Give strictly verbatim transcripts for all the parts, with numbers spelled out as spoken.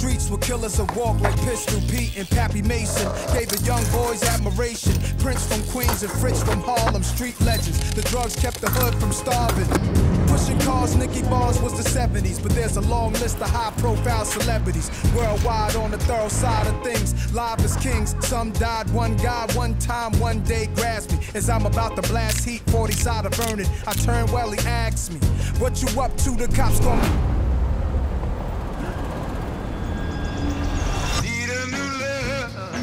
streets with killers that walk like Pistol Pete and Pappy Mason. Gave the young boys admiration. Prince from Queens and Fritz from Harlem, street legends. The drugs kept the hood from starving. Pushing cars, Nicky Bars was the seventies, but there's a long list of high-profile celebrities worldwide on the thorough side of things. Live as kings, some died. One guy, one time, one day grasped me as I'm about to blast heat. forty side of burning. I turned well, he asked me, "What you up to?" The cops gon' need a new love.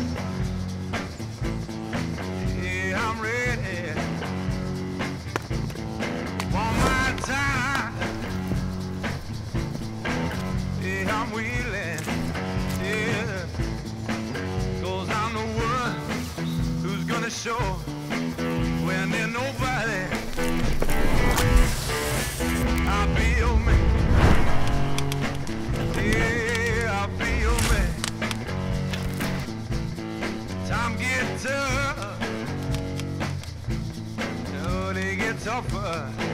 Yeah, I'm ready. One more time. Yeah, I'm willing. Yeah, 'cause I'm the one who's gonna show when there's nobody. I feel me. Yeah, I feel me. Time gets tough. No, they get tougher.